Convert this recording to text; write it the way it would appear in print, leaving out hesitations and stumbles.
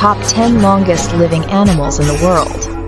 Top 10 longest living animals in the world.